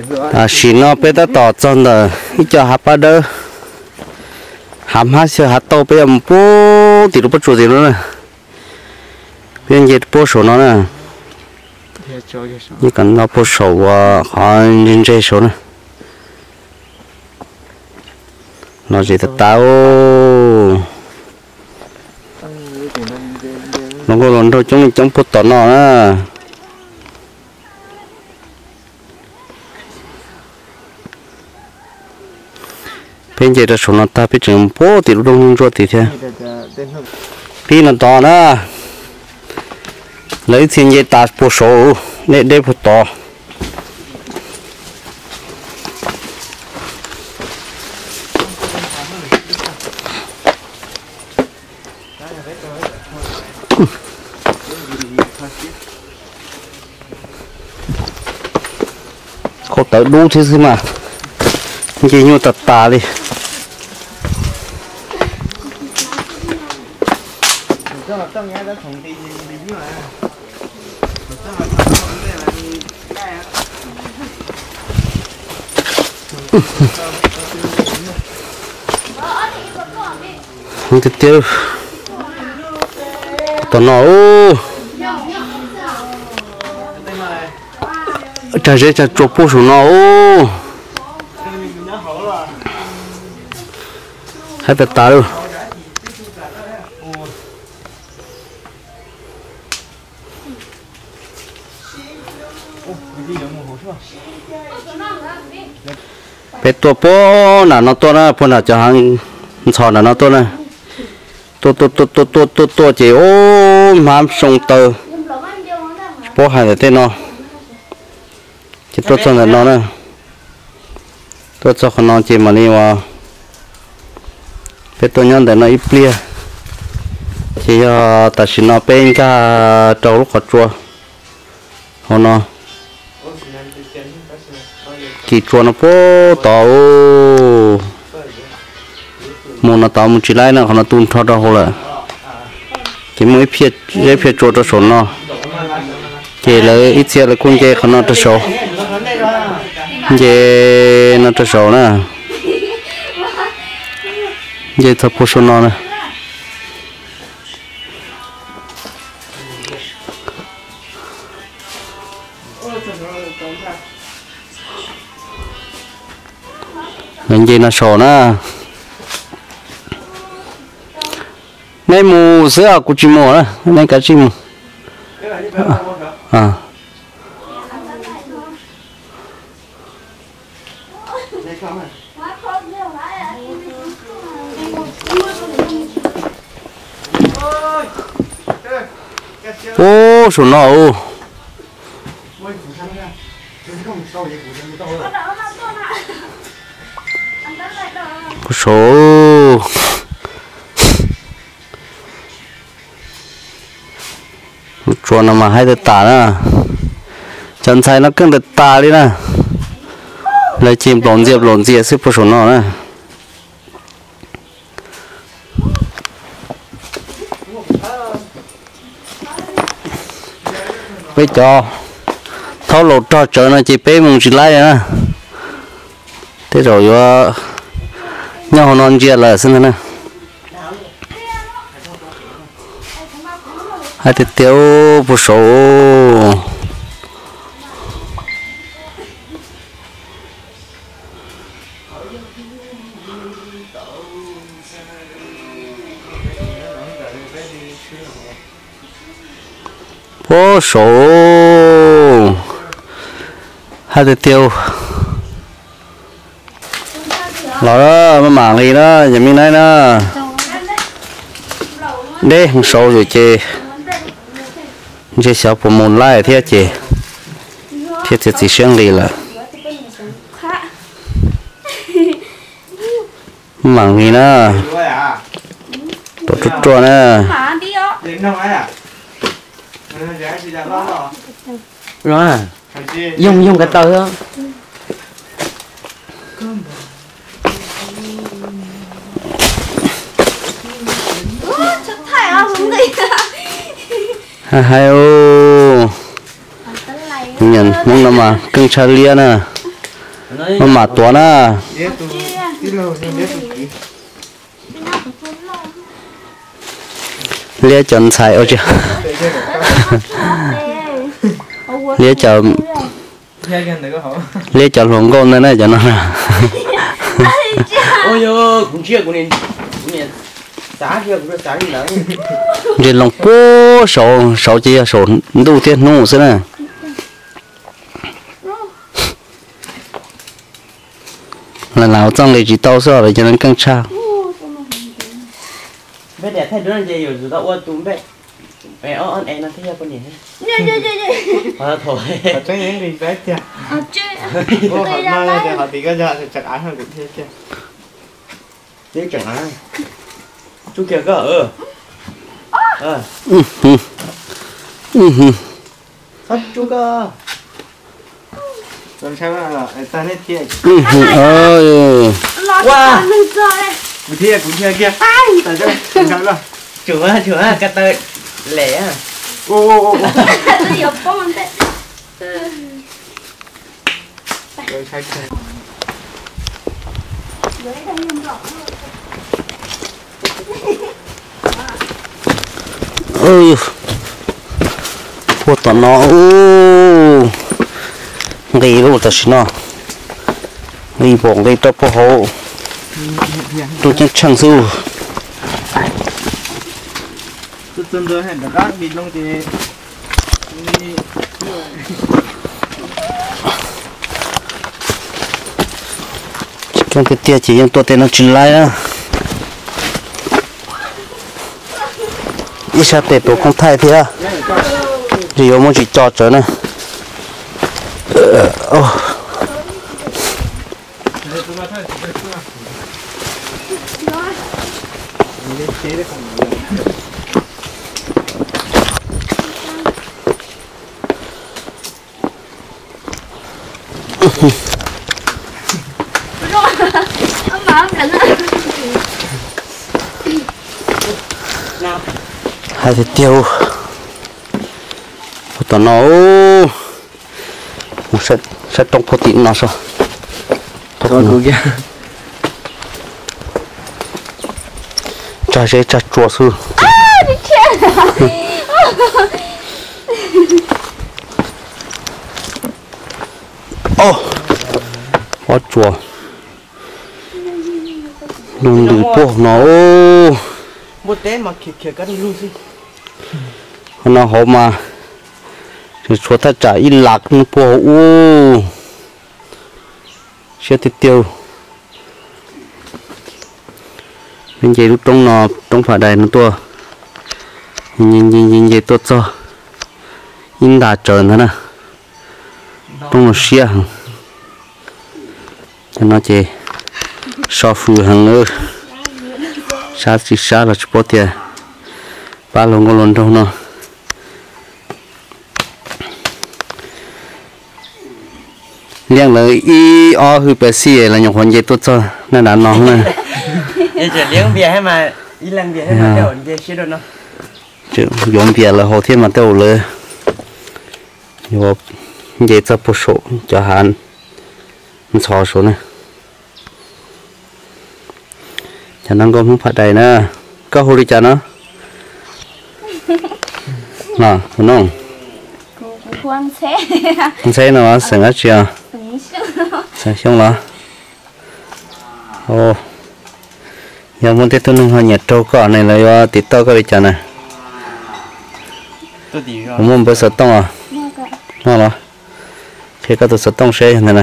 xí nó bé ta tỏ chân rồi ít cho hấp ba đỡ hàm hát xe hát tàu bé em bố thì nó bắt chuột gì nữa nè bên dưới bố số nó nè như cần nó bố số họ nhìn chơi số nè nó chỉ thật tao nó có lần thôi chúng mình chống bút tỏ nó nè bên dưới đó số nó ta biết chừng bố thì nó đông ruột thì thế khi nó to nữa lấy thiên dây ta bố số để bút to có tới đủ thế gì mà chỉ như tạt tà đi không tiếp tiêu tao nói trái rễ trái chua bố xuống nó hai bẹt tá luôn bẹt tua bố là nó to na bố là cho hàng sò là nó to na to chỉ ô mám sông tơ bố hai là tên nó chỉ tốt cho nó nè tốt cho nó chỉ mà đi vào cái tôi nhận để nó ít bia chỉ ta chỉ nó bên cả trâu lúc chua họ nó chỉ chua nó bố tàu muốn nó tàu muốn chỉ lại nó tuôn thoát ra hồ lại chỉ mới phía chua cho số nó chỉ lấy ít xe là con dê nó cho số dê nó cho số nè dê thấp po số nó nè nên dê nó số nè này mù sữa của chim mù nè này cả chim à ô số nó ô số chuột nó mà hay được tả nữa chân sai nó cưng được tả đi nè lấy chim lộn diệp xếp vào số nó nè bây giờ tháo lột cho chợ nó chỉ bé mùng chỉ lấy nè thế rồi nhau non chia là xin nè hai thịt tiêu một số bố số hai thịt tiêu đó mà mảng gì đó nhà mình đây đó đây không số rồi chị chị sợ phụ môn lại thế chị thì chỉ xem đi là mảng gì nữa tổ chức tròn nè rồi dùng cái tờ đó hai ô nhận mong là mà cưng cha lia nè mà tua na lia chọn xài ở chưa lia chọn lia chọn hồng con này cho nó ôi yo cũng chưa cũng nên xã chưa cũng xã gì đó thì lòng bố sổ sổ chia sổ đầu tiên nung thế này là nào trong này chỉ tao sợ rồi cho nên căng cha bé đẹp thay đứa là gì rồi tao ôn túm bé bé on em nó thấy con gì hết thôi ở trong những gì bé chưa ô họ nói thì họ thì cái giờ thì chặt ái hơn cũng thế chưa thế chẳng ai chú kia cơ hết chú cơ làm sao là ta hết thiệt ơi wow cũng thiệt kia tại sao làm sao là chữa cái tơ lẻ ô rồi sai ơi một tuần nó đi luôn ta xin nó đi bỏng đi tập bộ hộ tôi chắc chẳng su tôi rồi hẹn được các bị lông thì trong cái tia chỉ những tôi tên nó chín lại á ít sao tệ bộ không thay thế à thì ông muốn chỉ cho trở này hai thịt tiêu tao nó sẽ trong protein nó sao thôi cứ kia cha sẽ cha chua sư ô quá chua luôn đi po nó một té mà khịa cái đi luôn gì nó hổ mà thì số ta trả in lạc nó po u sẽ thịt tiêu bên dưới lúc trong nó trong phải đầy nó tua nhìn tốt cho in đã trơn thế nè trong nó xia cho nó chỉ so phù hàng nữa sát chỉ sát là chụp tiền ba lồng có lồng trong nó liang lời y o hư bê xì là nhung hoàn dây tốt cho nên đã nóng này em chỉ liang bia hay mà y lần bia hay mà đều bia xí đâu nó chứ dùng bia là hồ thiên mà tiêuเลยอยู่เดี๋ยวจะผู้ชมจะหันมันชอชนนะฉะนั้นก็มึงผัดได้นะก็ฮู้ดิจ้ะเนาะน่ะคุณน้องควงเช่คุณใช่เนาะเสียงอะไรอ่ะเสียงช่วงละโอ้ยังมันติดตัวนึงหันเหยียดโตก่อนในเลยว่าติดต่อก็ดิจ้ะนะ tôi đi rồi ผมมันไปสดต้องอ่ะน่าเหรอเพื่อก็ตัวสดต้องใช้นั่นนะ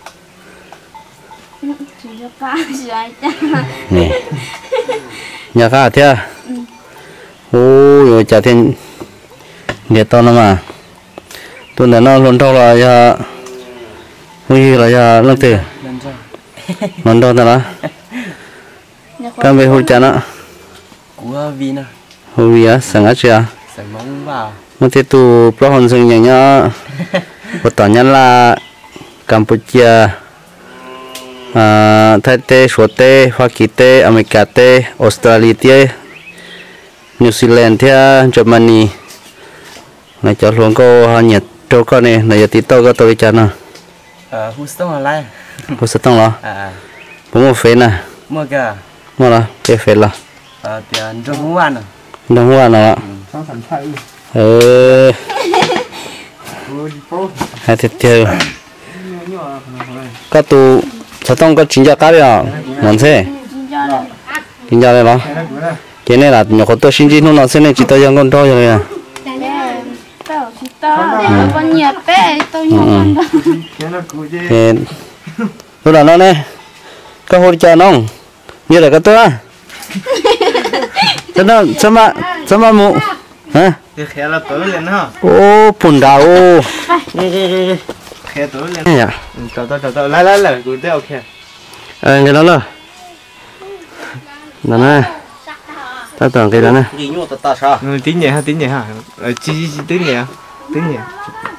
นี่อยากขาดเถอะโอ้ยจ่าเทียนเดี๋ยวตอนนั้นมาตัวนั้นเราล้นเท่าไรจะวิ่งไรจะเลิกเตะล้นเท่านั้นละกันไปหุ่นจันนะ của vi nè หุ่นวิอะสังกัดเชีย sợi móng vào มันติดตัวเพราะคนซึ่งอย่างเงี้ยพอตอนนั้นละกัมพูชาไทยเตะสวเตะปากีเตะอเมริกาเตะออสเตรเลียเตะนิวซีแลนด์เตะเยอรมนีในจอหลวงก็หาเหยียดโตก็เนี่ยในติดต่อก็ตัวจันนะ Houston là lai bố sẽ tông lo à bố mua phê nè mua kìa mua là cái phê là tiền cho mua ăn đồng hoa nào ạ Sao thành thay. hai thịt tiêu Nhỏ các tụ sẽ tông có chín giờ cá đi à món thế chín giờ đây đó cái này là nhỏ có tôi xin gì nó sẽ nên chỉ tôi con to rồi nè tao chỉ tao con nhiệt bé tôi nhiều con đó Cái nó cùi chứ. thì tôi là nó nè có hôi chờ nông như là cái tôi à cho mà mụ hả Cái khé là tối lên ha. ô bùn đào ô Khé tối lên. dạ Chào lại cùi tới ok. người đó là nè ta tưởng cái đó nè gì nhô ta sao Tính nhẹ ha. Chi tính nhẹ. Tính nhẹ.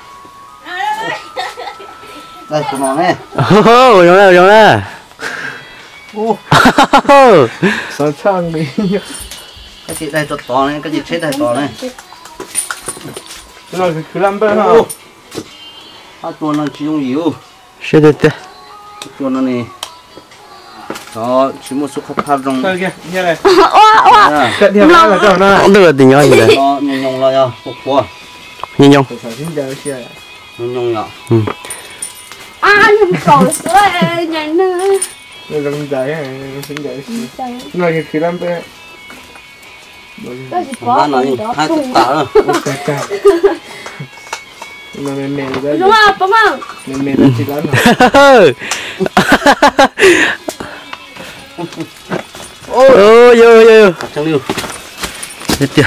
đây tụi nó nè ô giống nè Sao chăng đi. cái gì đây to này cái gì chết đây to này Nó cứ làm bơ ha. tuần nó chỉ dùng nhiều sẽ được chưa tuần nó này đó chỉ một số khắp trong Sao kia, như này. đó Cận theo là cho nó. không được tình nhau gì đấy nhung nhung là nhau phục quá nhìn nhau Phải xin chào xe. nhung nhung nhỏ nhưng cầu sữa nhảy nữa Nó gần dài á, xin chào. Nó cứ làm bơ. tôi chỉ có nó như hai tất cả rồi Nó mềm ra. đúng không bấm không Mềm ra chỉ lắm hả? ôi yo chẳng lưu được chưa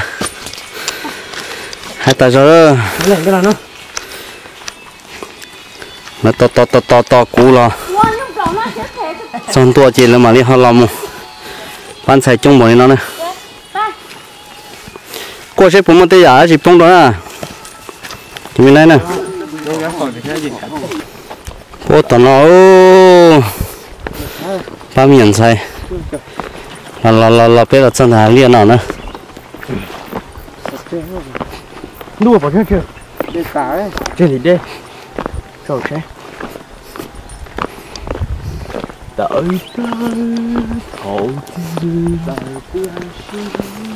hai ta rồi Cái này nó. nó to cú lo ngon lúc đó nó sẽ thế xong tua chỉ là mà đi họ làm bán xài chung bọn nó nè cô sẽ phụ một tay giả chỉ phong đó à thì mình đây nè Nó gắn khỏi thì cái gì cả. cô tao nó ba miệng xài là bây giờ chân hàng liền nào nữa Đua vào kia kìa. Đây cả ấy. Trên thì đây. Cầu xe. Đợi ta thổ chi đời